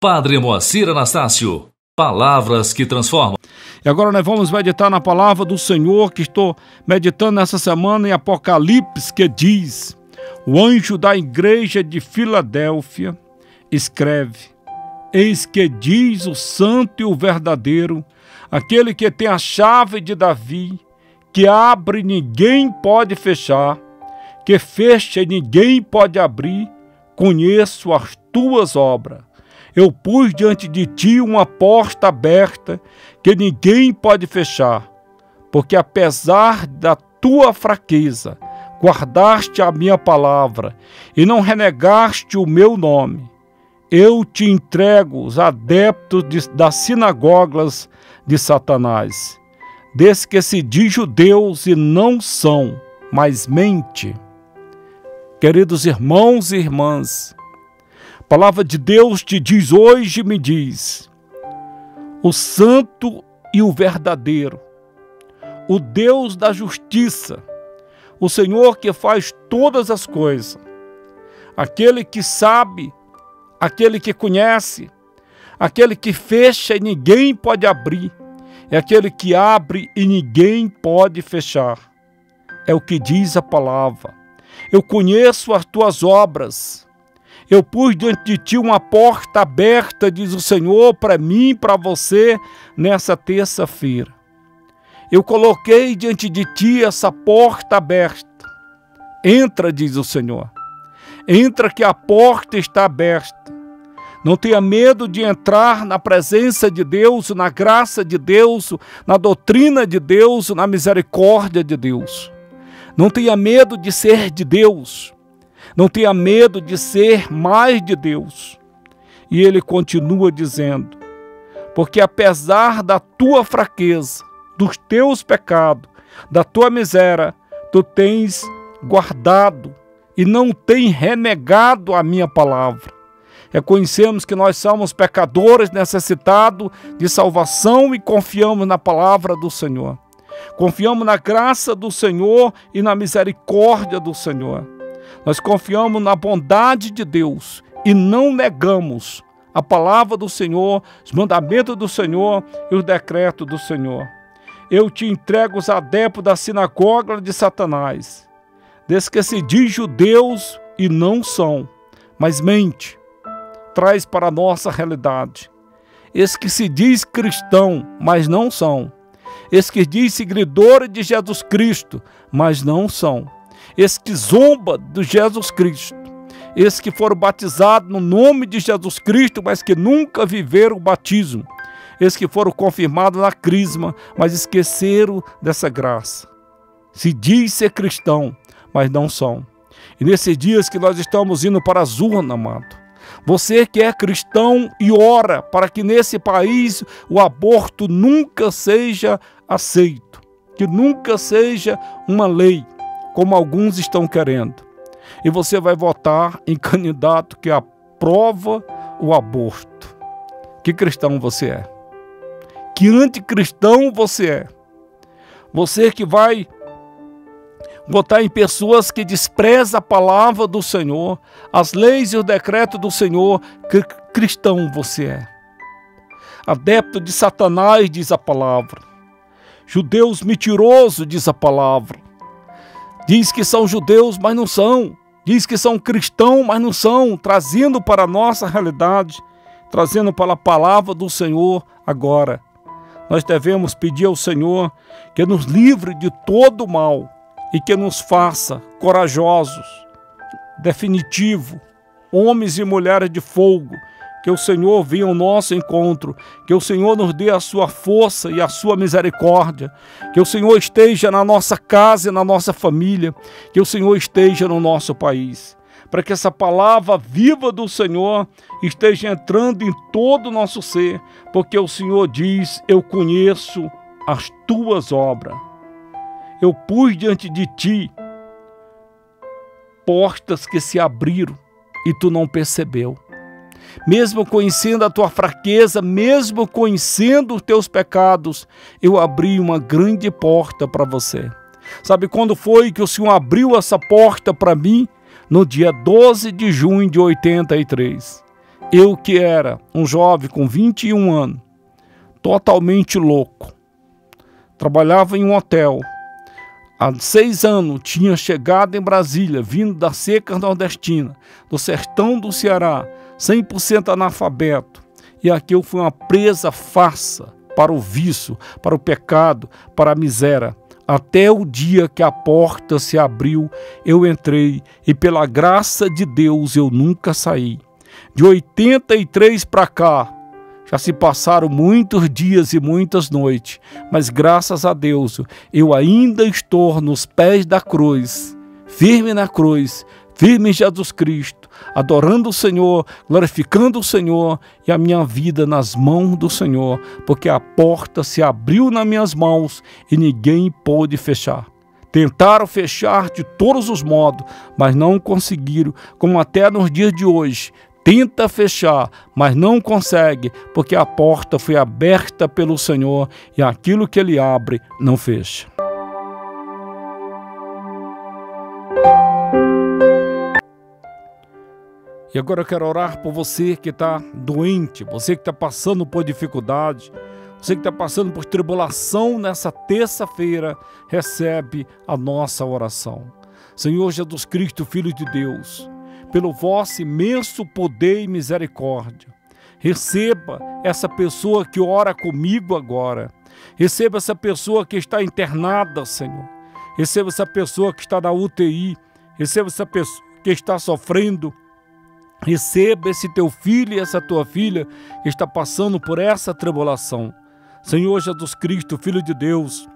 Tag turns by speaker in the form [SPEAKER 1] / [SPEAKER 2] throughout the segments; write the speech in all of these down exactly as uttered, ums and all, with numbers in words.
[SPEAKER 1] Padre Moacir Anastácio, palavras que transformam.
[SPEAKER 2] E agora nós vamos meditar na palavra do Senhor, que estou meditando nessa semana em Apocalipse, que diz: o anjo da igreja de Filadélfia escreve: eis que diz o santo e o verdadeiro, aquele que tem a chave de Davi, que abre e ninguém pode fechar, que fecha e ninguém pode abrir. Conheço as tuas obras. Eu pus diante de ti uma porta aberta que ninguém pode fechar, porque apesar da tua fraqueza, guardaste a minha palavra e não renegaste o meu nome. Eu te entrego os adeptos de, das sinagogas de Satanás, desses que se diz judeus e não são, mas mente. Queridos irmãos e irmãs, a palavra de Deus te diz hoje, me diz: o santo e o verdadeiro, o Deus da justiça, o Senhor que faz todas as coisas, aquele que sabe, aquele que conhece, aquele que fecha e ninguém pode abrir, é aquele que abre e ninguém pode fechar. É o que diz a palavra. Eu conheço as tuas obras. Eu pus diante de ti uma porta aberta, diz o Senhor, para mim e para você nessa terça-feira. Eu coloquei diante de ti essa porta aberta. Entra, diz o Senhor. Entra, que a porta está aberta. Não tenha medo de entrar na presença de Deus, na graça de Deus, na doutrina de Deus, na misericórdia de Deus. Não tenha medo de ser de Deus. Não tenha medo de ser mais de Deus. E ele continua dizendo: porque apesar da tua fraqueza, dos teus pecados, da tua miséria, tu tens guardado e não tem renegado a minha palavra. Reconhecemos que nós somos pecadores necessitados de salvação e confiamos na palavra do Senhor. Confiamos na graça do Senhor e na misericórdia do Senhor. Nós confiamos na bondade de Deus e não negamos a palavra do Senhor, os mandamentos do Senhor e os decretos do Senhor. Eu te entrego os adeptos da sinagoga de Satanás, desses que se diz judeus e não são, mas mente. Traz para a nossa realidade. Esses que se diz cristão, mas não são. Esses que diz seguidores de Jesus Cristo, mas não são. Esses que zomba de Jesus Cristo. Esses que foram batizados no nome de Jesus Cristo, mas que nunca viveram o batismo. Esses que foram confirmados na crisma, mas esqueceram dessa graça. Se diz ser cristão, mas não são. E nesses dias que nós estamos indo para as urnas, amado, você que é cristão e ora para que nesse país o aborto nunca seja aceito, que nunca seja uma lei, como alguns estão querendo. E você vai votar em candidato que aprova o aborto. Que cristão você é? Que anticristão você é? Você que vai votar em pessoas que desprezam a palavra do Senhor, as leis e o decreto do Senhor, que cristão você é? Adepto de Satanás, diz a palavra. Judeus mentirosos, diz a palavra. Diz que são judeus, mas não são. Diz que são cristãos, mas não são. Trazendo para a nossa realidade, trazendo para a palavra do Senhor agora. Nós devemos pedir ao Senhor que nos livre de todo mal e que nos faça corajosos, definitivo, homens e mulheres de fogo, que o Senhor venha ao nosso encontro, que o Senhor nos dê a sua força e a sua misericórdia, que o Senhor esteja na nossa casa e na nossa família, que o Senhor esteja no nosso país, para que essa palavra viva do Senhor esteja entrando em todo o nosso ser, porque o Senhor diz: eu conheço as tuas obras. Eu pus diante de ti portas que se abriram e tu não percebeu. Mesmo conhecendo a tua fraqueza, mesmo conhecendo os teus pecados, eu abri uma grande porta para você. Sabe quando foi que o Senhor abriu essa porta para mim? No dia doze de junho de oitenta e três. Eu que era um jovem com vinte e um anos, totalmente louco, trabalhava em um hotel. Há seis anos tinha chegado em Brasília, vindo da seca nordestina, do sertão do Ceará, cem por cento analfabeto. E aqui eu fui uma presa farsa para o vício, para o pecado, para a miséria. Até o dia que a porta se abriu, eu entrei e pela graça de Deus eu nunca saí. De oitenta e três para cá, já se passaram muitos dias e muitas noites, mas graças a Deus eu ainda estou nos pés da cruz, firme na cruz, firme em Jesus Cristo, adorando o Senhor, glorificando o Senhor e a minha vida nas mãos do Senhor, porque a porta se abriu nas minhas mãos e ninguém pôde fechar. Tentaram fechar de todos os modos, mas não conseguiram, como até nos dias de hoje. Tenta fechar, mas não consegue, porque a porta foi aberta pelo Senhor e aquilo que Ele abre, não fecha. E agora eu quero orar por você que está doente, você que está passando por dificuldade, você que está passando por tribulação nessa terça-feira, recebe a nossa oração. Senhor Jesus Cristo, Filho de Deus, pelo vosso imenso poder e misericórdia, receba essa pessoa que ora comigo agora. Receba essa pessoa que está internada, Senhor. Receba essa pessoa que está na U T I. Receba essa pessoa que está sofrendo. Receba esse teu filho e essa tua filha que está passando por essa tribulação. Senhor Jesus Cristo, Filho de Deus,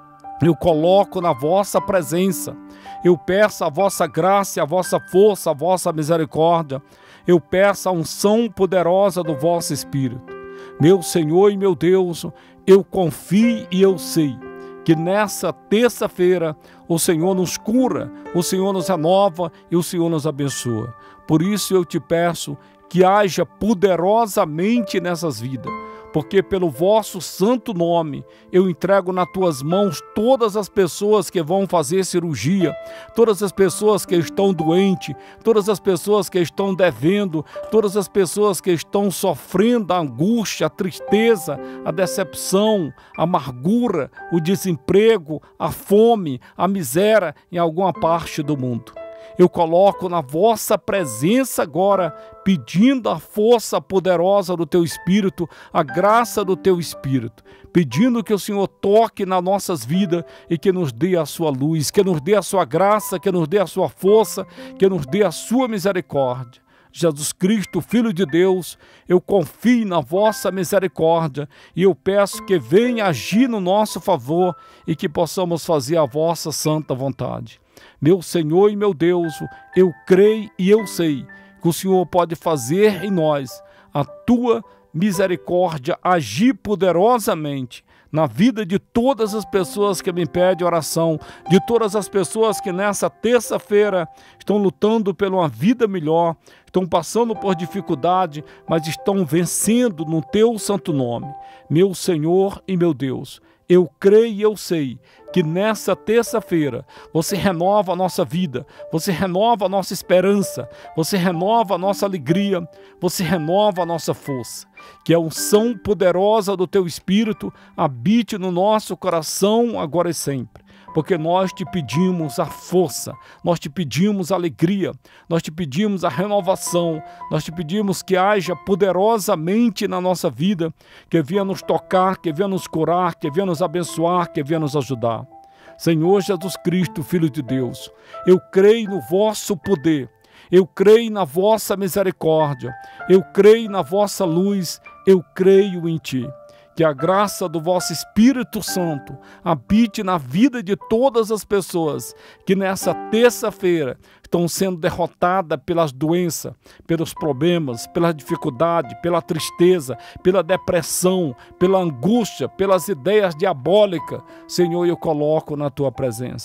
[SPEAKER 2] eu coloco na vossa presença, eu peço a vossa graça, a vossa força, a vossa misericórdia, eu peço a unção poderosa do vosso Espírito. Meu Senhor e meu Deus, eu confio e eu sei que nessa terça-feira o Senhor nos cura, o Senhor nos renova e o Senhor nos abençoa. Por isso eu te peço que haja poderosamente nessas vidas, porque pelo vosso santo nome eu entrego nas tuas mãos todas as pessoas que vão fazer cirurgia, todas as pessoas que estão doentes, todas as pessoas que estão devendo, todas as pessoas que estão sofrendo a angústia, a tristeza, a decepção, a amargura, o desemprego, a fome, a miséria em alguma parte do mundo. Eu coloco na vossa presença agora, pedindo a força poderosa do teu Espírito, a graça do teu Espírito, pedindo que o Senhor toque nas nossas vidas e que nos dê a sua luz, que nos dê a sua graça, que nos dê a sua força, que nos dê a sua misericórdia. Jesus Cristo, Filho de Deus, eu confio na vossa misericórdia e eu peço que venha agir no nosso favor e que possamos fazer a vossa santa vontade. Meu Senhor e meu Deus, eu creio e eu sei que o Senhor pode fazer em nós a tua misericórdia agir poderosamente na vida de todas as pessoas que me pedem oração, de todas as pessoas que nessa terça-feira estão lutando por uma vida melhor, estão passando por dificuldade, mas estão vencendo no teu santo nome. Meu Senhor e meu Deus, eu creio e eu sei que nessa terça-feira você renova a nossa vida, você renova a nossa esperança, você renova a nossa alegria, você renova a nossa força. Que a unção poderosa do teu Espírito habite no nosso coração agora e sempre. Porque nós te pedimos a força, nós te pedimos a alegria, nós te pedimos a renovação, nós te pedimos que haja poderosamente na nossa vida, que venha nos tocar, que venha nos curar, que venha nos abençoar, que venha nos ajudar. Senhor Jesus Cristo, Filho de Deus, eu creio no vosso poder, eu creio na vossa misericórdia, eu creio na vossa luz, eu creio em ti. Que a graça do vosso Espírito Santo habite na vida de todas as pessoas que nessa terça-feira estão sendo derrotadas pelas doenças, pelos problemas, pela dificuldade, pela tristeza, pela depressão, pela angústia, pelas ideias diabólicas. Senhor, eu coloco na tua presença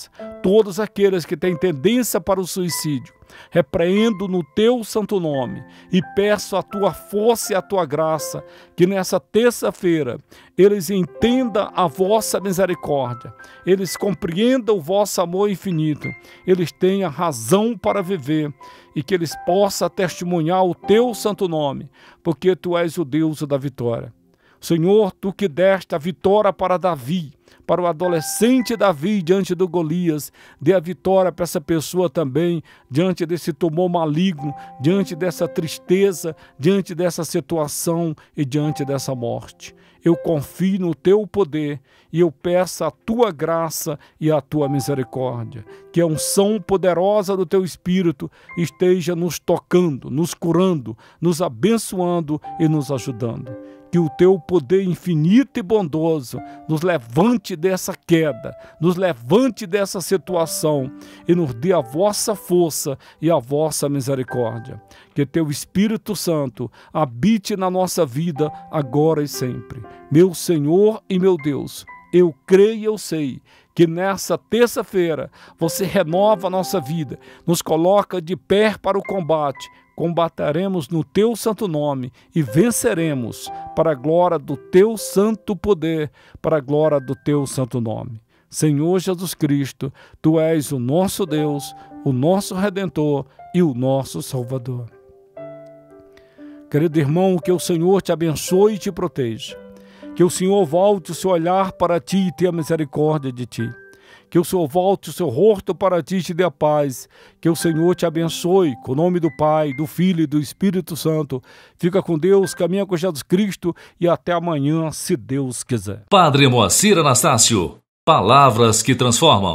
[SPEAKER 2] todos aqueles que têm tendência para o suicídio. Repreendo no teu santo nome e peço a tua força e a tua graça, que nessa terça-feira eles entendam a vossa misericórdia, eles compreendam o vosso amor infinito, eles tenham razão para viver e que eles possam testemunhar o teu santo nome, porque tu és o Deus da vitória. Senhor, tu que deste a vitória para Davi, para o adolescente Davi diante do Golias, dê a vitória para essa pessoa também, diante desse tumor maligno, diante dessa tristeza, diante dessa situação e diante dessa morte. Eu confio no teu poder e eu peço a tua graça e a tua misericórdia. Que a unção poderosa do teu Espírito esteja nos tocando, nos curando, nos abençoando e nos ajudando. Que o teu poder infinito e bondoso nos levante dessa queda, nos levante dessa situação e nos dê a vossa força e a vossa misericórdia. Que teu Espírito Santo habite na nossa vida agora e sempre. Meu Senhor e meu Deus, eu creio e eu sei que nessa terça-feira você renova a nossa vida, nos coloca de pé para o combate. Combateremos no teu santo nome e venceremos para a glória do teu santo poder, para a glória do teu santo nome. Senhor Jesus Cristo, tu és o nosso Deus, o nosso Redentor e o nosso Salvador. Querido irmão, que o Senhor te abençoe e te proteja. Que o Senhor volte o seu olhar para ti e tenha misericórdia de ti. Que o Senhor volte o seu rosto para ti e te dê a paz. Que o Senhor te abençoe, com o nome do Pai, do Filho e do Espírito Santo. Fica com Deus, caminha com Jesus Cristo e até amanhã, se Deus quiser.
[SPEAKER 1] Padre Moacir Anastácio, palavras que transformam.